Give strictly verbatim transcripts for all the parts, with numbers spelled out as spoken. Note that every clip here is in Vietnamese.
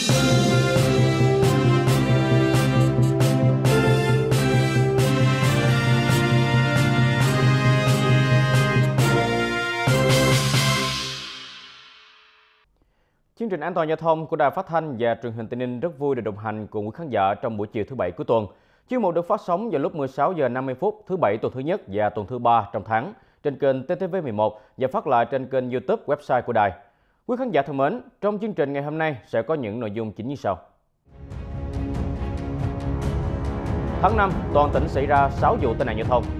Chương trình An toàn giao thông của Đài Phát thanh và Truyền hình Tây Ninh rất vui được đồng hành cùng quý khán giả trong buổi chiều thứ bảy cuối tuần. Chuyên mục được phát sóng vào lúc mười sáu giờ năm mươi phút thứ bảy tuần thứ nhất và tuần thứ ba trong tháng trên kênh T T V mười một và phát lại trên kênh YouTube website của đài. Quý khán giả thân mến, trong chương trình ngày hôm nay sẽ có những nội dung chính như sau. Tháng năm, toàn tỉnh xảy ra sáu vụ tai nạn giao thông.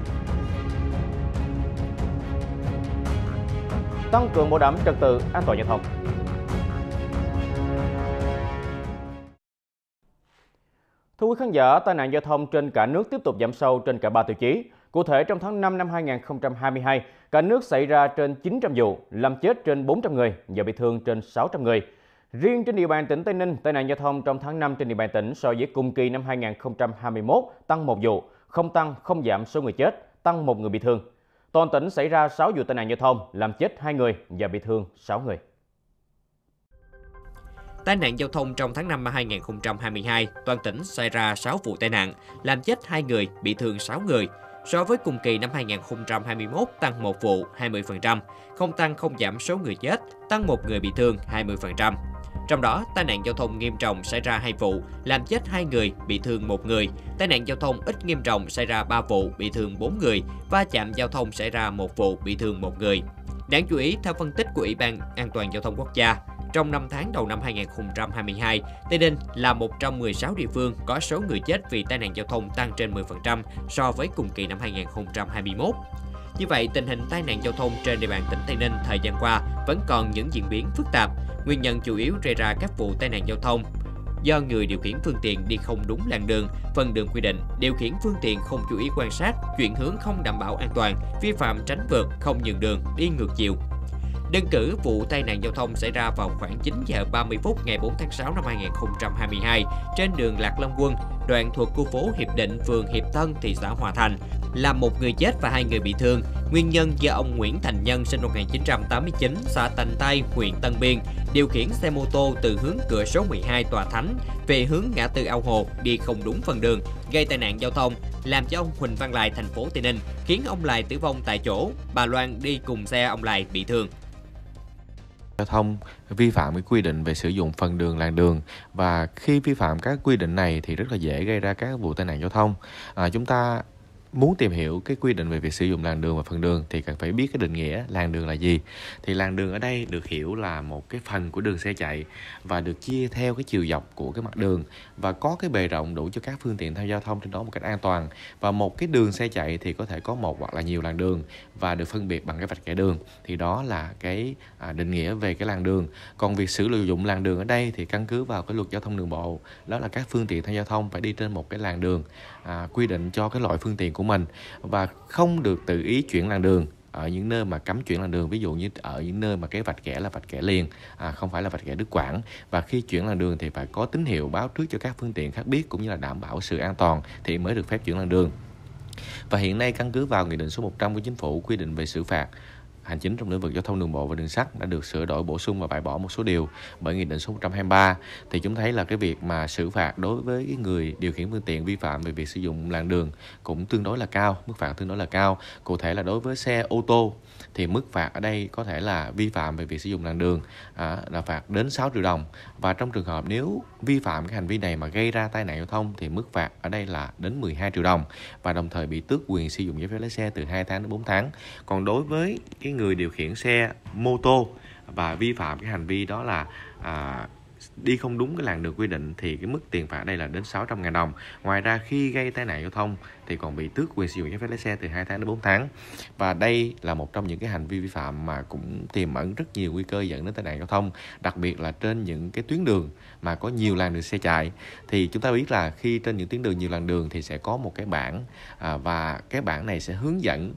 Tăng cường bảo đảm trật tự an toàn giao thông. Thưa quý khán giả, tai nạn giao thông trên cả nước tiếp tục giảm sâu trên cả ba tiêu chí. Cụ thể, trong tháng năm năm hai nghìn không trăm hai mươi hai, cả nước xảy ra trên chín trăm vụ, làm chết trên bốn trăm người và bị thương trên sáu trăm người. Riêng trên địa bàn tỉnh Tây Ninh, tai nạn giao thông trong tháng năm trên địa bàn tỉnh so với cùng kỳ năm hai nghìn không trăm hai mươi mốt tăng một vụ, không tăng không giảm số người chết, tăng một người bị thương. Toàn tỉnh xảy ra sáu vụ tai nạn giao thông, làm chết hai người và bị thương sáu người. Tai nạn giao thông trong tháng năm năm hai nghìn không trăm hai mươi hai, toàn tỉnh xảy ra sáu vụ tai nạn, làm chết hai người, bị thương sáu người. So với cùng kỳ năm hai nghìn không trăm hai mươi mốt tăng một vụ, hai mươi phần trăm, không tăng không giảm số người chết, tăng một người bị thương, hai mươi phần trăm. Trong đó, tai nạn giao thông nghiêm trọng xảy ra hai vụ, làm chết hai người, bị thương một người. Tai nạn giao thông ít nghiêm trọng xảy ra ba vụ, bị thương bốn người. Va chạm giao thông xảy ra một vụ, bị thương một người. Đáng chú ý, theo phân tích của Ủy ban An toàn giao thông quốc gia, trong năm tháng đầu năm hai nghìn không trăm hai mươi hai, Tây Ninh là một trong mười sáu địa phương có số người chết vì tai nạn giao thông tăng trên mười phần trăm so với cùng kỳ năm hai nghìn không trăm hai mươi mốt. Như vậy, tình hình tai nạn giao thông trên địa bàn tỉnh Tây Ninh thời gian qua vẫn còn những diễn biến phức tạp. Nguyên nhân chủ yếu gây ra các vụ tai nạn giao thông do người điều khiển phương tiện đi không đúng làn đường, phần đường quy định, điều khiển phương tiện không chú ý quan sát, chuyển hướng không đảm bảo an toàn, vi phạm tránh vượt, không nhường đường, đi ngược chiều. Đơn cử vụ tai nạn giao thông xảy ra vào khoảng chín giờ ba mươi phút ngày bốn tháng sáu năm hai nghìn không trăm hai mươi hai trên đường Lạc Long Quân, đoạn thuộc khu phố Hiệp Định, phường Hiệp Tân, thị xã Hòa Thành, làm một người chết và hai người bị thương. Nguyên nhân do ông Nguyễn Thành Nhân sinh năm một nghìn chín trăm tám mươi chín, xã Tành Tây, huyện Tân Biên, điều khiển xe mô tô từ hướng cửa số mười hai Tòa Thánh về hướng ngã tư Ao Hồ đi không đúng phần đường, gây tai nạn giao thông, làm cho ông Huỳnh Văn Lại, thành phố Tây Ninh, khiến ông Lại tử vong tại chỗ, bà Loan đi cùng xe ông Lại bị thương. Giao thông vi phạm cái quy định về sử dụng phần đường làn đường, và khi vi phạm các quy định này thì rất là dễ gây ra các vụ tai nạn giao thông. À, chúng ta muốn tìm hiểu cái quy định về việc sử dụng làn đường và phần đường thì cần phải biết cái định nghĩa làn đường là gì. Thì làn đường ở đây được hiểu là một cái phần của đường xe chạy và được chia theo cái chiều dọc của cái mặt đường và có cái bề rộng đủ cho các phương tiện tham gia giao thông trên đó một cách an toàn. Và một cái đường xe chạy thì có thể có một hoặc là nhiều làn đường và được phân biệt bằng cái vạch kẻ đường. Thì đó là cái à, định nghĩa về cái làn đường. Còn việc sử dụng làn đường ở đây thì căn cứ vào cái luật giao thông đường bộ, đó là các phương tiện tham gia giao thông phải đi trên một cái làn đường à, quy định cho cái loại phương tiện của mình và không được tự ý chuyển làn đường ở những nơi mà cấm chuyển làn đường, ví dụ như ở những nơi mà cái vạch kẻ là vạch kẻ liền, à, không phải là vạch kẻ đứt quãng. Và khi chuyển làn đường thì phải có tín hiệu báo trước cho các phương tiện khác biết, cũng như là đảm bảo sự an toàn thì mới được phép chuyển làn đường. Và hiện nay căn cứ vào Nghị định số một trăm của Chính phủ quy định về xử phạt hành chính trong lĩnh vực giao thông đường bộ và đường sắt đã được sửa đổi bổ sung và bãi bỏ một số điều bởi Nghị định số một trăm hai mươi ba, thì chúng thấy là cái việc mà xử phạt đối với cái người điều khiển phương tiện vi phạm về việc sử dụng làn đường cũng tương đối là cao, mức phạt tương đối là cao. Cụ thể là đối với xe ô tô thì mức phạt ở đây có thể là vi phạm về việc sử dụng làn đường à, là phạt đến sáu triệu đồng, và trong trường hợp nếu vi phạm cái hành vi này mà gây ra tai nạn giao thông thì mức phạt ở đây là đến mười hai triệu đồng, và đồng thời bị tước quyền sử dụng giấy phép lái xe từ hai tháng đến bốn tháng. Còn đối với cái người điều khiển xe mô tô và vi phạm cái hành vi đó là à, đi không đúng cái làn đường quy định thì cái mức tiền phạt đây là đến sáu trăm ngàn đồng. Ngoài ra khi gây tai nạn giao thông thì còn bị tước quyền sử dụng giấy phép lái xe từ hai tháng đến bốn tháng. Và đây là một trong những cái hành vi vi phạm mà cũng tiềm ẩn rất nhiều nguy cơ dẫn đến tai nạn giao thông, đặc biệt là trên những cái tuyến đường mà có nhiều làn đường xe chạy. Thì chúng ta biết là khi trên những tuyến đường nhiều làn đường thì sẽ có một cái bảng à, và cái bảng này sẽ hướng dẫn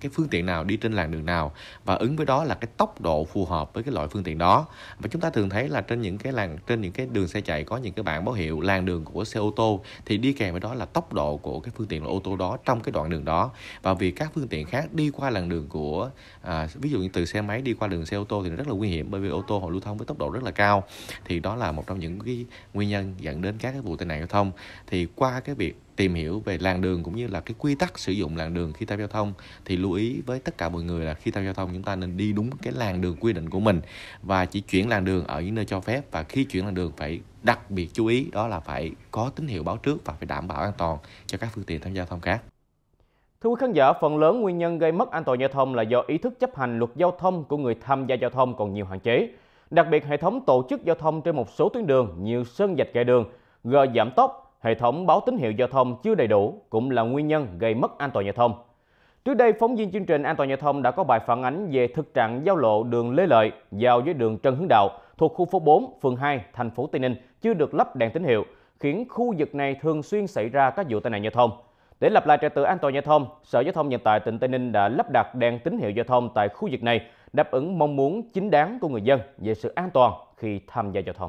cái phương tiện nào đi trên làn đường nào, và ứng với đó là cái tốc độ phù hợp với cái loại phương tiện đó. Và chúng ta thường thấy là trên những cái làn trên những cái đường xe chạy có những cái bảng báo hiệu làn đường của xe ô tô, thì đi kèm với đó là tốc độ của cái phương tiện là ô tô đó trong cái đoạn đường đó. Và vì các phương tiện khác đi qua làn đường của à, ví dụ như từ xe máy đi qua đường xe ô tô thì nó rất là nguy hiểm, bởi vì ô tô họ lưu thông với tốc độ rất là cao. Thì đó là một trong những cái nguyên nhân dẫn đến các cái vụ tai nạn giao thông. Thì qua cái việc tìm hiểu về làn đường cũng như là cái quy tắc sử dụng làn đường khi tham gia giao thông, thì lưu ý với tất cả mọi người là khi tham gia giao thông chúng ta nên đi đúng cái làn đường quy định của mình, và chỉ chuyển làn đường ở những nơi cho phép. Và khi chuyển làn đường phải đặc biệt chú ý đó là phải có tín hiệu báo trước và phải đảm bảo an toàn cho các phương tiện tham gia giao thông khác. Thưa quý khán giả, phần lớn nguyên nhân gây mất an toàn giao thông là do ý thức chấp hành luật giao thông của người tham gia giao thông còn nhiều hạn chế. Đặc biệt, hệ thống tổ chức giao thông trên một số tuyến đường như sơn dạch kẻ đường, gờ giảm tốc, hệ thống báo tín hiệu giao thông chưa đầy đủ cũng là nguyên nhân gây mất an toàn giao thông. Trước đây, phóng viên chương trình An toàn giao thông đã có bài phản ánh về thực trạng giao lộ đường Lê Lợi giao với đường Trần Hưng Đạo thuộc khu phố bốn, phường hai, thành phố Tây Ninh chưa được lắp đèn tín hiệu, khiến khu vực này thường xuyên xảy ra các vụ tai nạn giao thông. Để lập lại trật tự an toàn giao thông, Sở Giao thông Vận tải tỉnh Tây Ninh đã lắp đặt đèn tín hiệu giao thông tại khu vực này, đáp ứng mong muốn chính đáng của người dân về sự an toàn khi tham gia giao thông.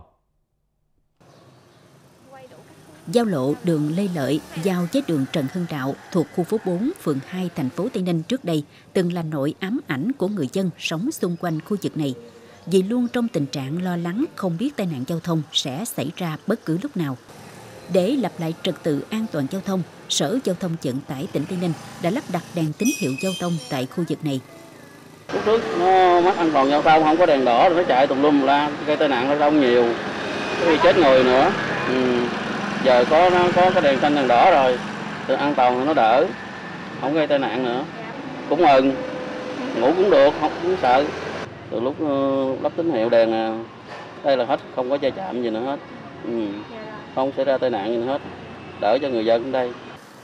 Giao lộ đường Lê Lợi giao với đường Trần Hưng Đạo thuộc khu phố bốn, phường hai, thành phố Tây Ninh trước đây từng là nỗi ám ảnh của người dân sống xung quanh khu vực này, vì luôn trong tình trạng lo lắng không biết tai nạn giao thông sẽ xảy ra bất cứ lúc nào. Để lập lại trật tự an toàn giao thông, Sở Giao thông Vận tải tỉnh Tây Ninh đã lắp đặt đèn tín hiệu giao thông tại khu vực này. Lúc trước nó mất an toàn giao thông, không có đèn đỏ rồi nó chạy tùm lum la, gây tai nạn giao thông nhiều, có chết người nữa. Ừ. Giờ có nó có cái đèn xanh đèn đỏ rồi, từ an toàn thì nó đỡ, không gây tai nạn nữa. Cũng mừng, ngủ cũng được, không cũng sợ. Từ lúc uh, lắp tín hiệu đèn này, đây là hết, không có va chạm gì nữa hết. Ừ. Không xảy ra tai nạn gì nữa hết, đỡ cho người dân ở đây.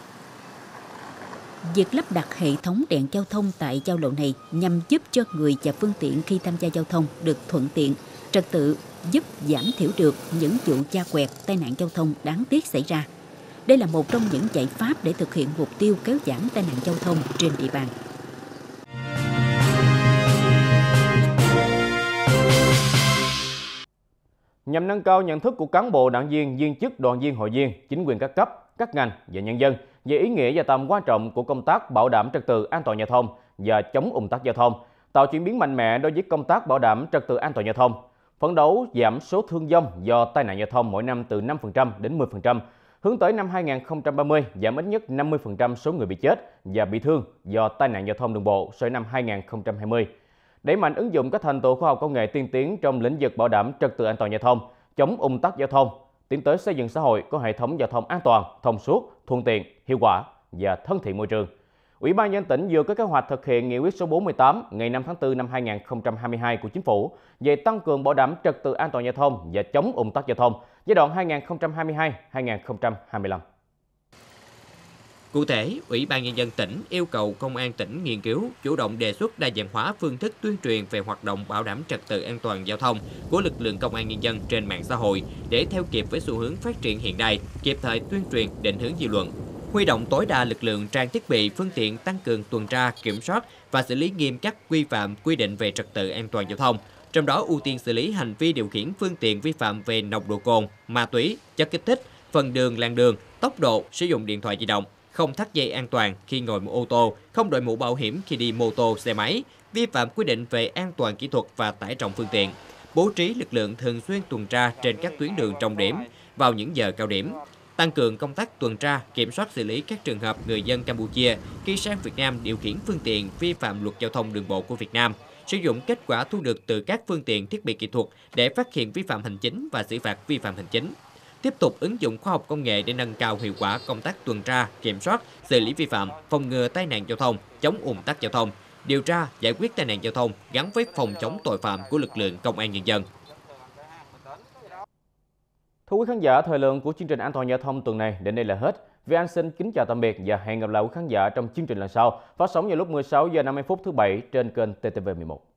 Việc lắp đặt hệ thống đèn giao thông tại giao lộ này nhằm giúp cho người và phương tiện khi tham gia giao thông được thuận tiện, trật tự, giúp giảm thiểu được những vụ va quẹt, tai nạn giao thông đáng tiếc xảy ra. Đây là một trong những giải pháp để thực hiện mục tiêu kéo giảm tai nạn giao thông trên địa bàn. Nhằm nâng cao nhận thức của cán bộ, đảng viên, viên chức, đoàn viên, hội viên, chính quyền các cấp, các ngành và nhân dân về ý nghĩa và tầm quan trọng của công tác bảo đảm trật tự an toàn giao thông và chống ùn tắc giao thông, tạo chuyển biến mạnh mẽ đối với công tác bảo đảm trật tự an toàn giao thông, phấn đấu giảm số thương vong do tai nạn giao thông mỗi năm từ năm phần trăm đến mười phần trăm, hướng tới năm hai nghìn không trăm ba mươi giảm ít nhất năm mươi phần trăm số người bị chết và bị thương do tai nạn giao thông đường bộ so với năm hai nghìn không trăm hai mươi. Đẩy mạnh ứng dụng các thành tựu khoa học công nghệ tiên tiến trong lĩnh vực bảo đảm trật tự an toàn giao thông, chống ùn tắc giao thông, tiến tới xây dựng xã hội có hệ thống giao thông an toàn, thông suốt, thuận tiện, hiệu quả và thân thiện môi trường. Ủy ban nhân dân tỉnh vừa có kế hoạch thực hiện nghị quyết số bốn mươi tám ngày năm tháng tư năm hai nghìn không trăm hai mươi hai của Chính phủ về tăng cường bảo đảm trật tự an toàn giao thông và chống ùn tắc giao thông giai đoạn hai nghìn không trăm hai mươi hai đến hai nghìn không trăm hai mươi lăm. Cụ thể, Ủy ban Nhân dân tỉnh yêu cầu Công an tỉnh nghiên cứu, chủ động đề xuất đa dạng hóa phương thức tuyên truyền về hoạt động bảo đảm trật tự an toàn giao thông của lực lượng Công an Nhân dân trên mạng xã hội để theo kịp với xu hướng phát triển hiện nay, kịp thời tuyên truyền định hướng dư luận. Huy động tối đa lực lượng, trang thiết bị, phương tiện tăng cường tuần tra, kiểm soát và xử lý nghiêm các vi phạm quy định về trật tự an toàn giao thông. Trong đó ưu tiên xử lý hành vi điều khiển phương tiện vi phạm về nồng độ cồn, ma túy, chất kích thích, phần đường, làn đường, tốc độ, sử dụng điện thoại di động, không thắt dây an toàn khi ngồi ô tô, không đội mũ bảo hiểm khi đi mô tô, xe máy, vi phạm quy định về an toàn kỹ thuật và tải trọng phương tiện, bố trí lực lượng thường xuyên tuần tra trên các tuyến đường trọng điểm vào những giờ cao điểm, tăng cường công tác tuần tra, kiểm soát xử lý các trường hợp người dân Campuchia khi sang Việt Nam điều khiển phương tiện vi phạm luật giao thông đường bộ của Việt Nam, sử dụng kết quả thu được từ các phương tiện thiết bị kỹ thuật để phát hiện vi phạm hành chính và xử phạt vi phạm hành chính. Tiếp tục ứng dụng khoa học công nghệ để nâng cao hiệu quả công tác tuần tra, kiểm soát, xử lý vi phạm, phòng ngừa tai nạn giao thông, chống ùn tắc giao thông, điều tra, giải quyết tai nạn giao thông gắn với phòng chống tội phạm của lực lượng Công an Nhân dân. Thưa quý khán giả, thời lượng của chương trình An toàn giao thông tuần này đến đây là hết. Vì Anh xin kính chào tạm biệt và hẹn gặp lại quý khán giả trong chương trình lần sau, phát sóng vào lúc mười sáu giờ năm mươi phút thứ bảy trên kênh T T V mười một.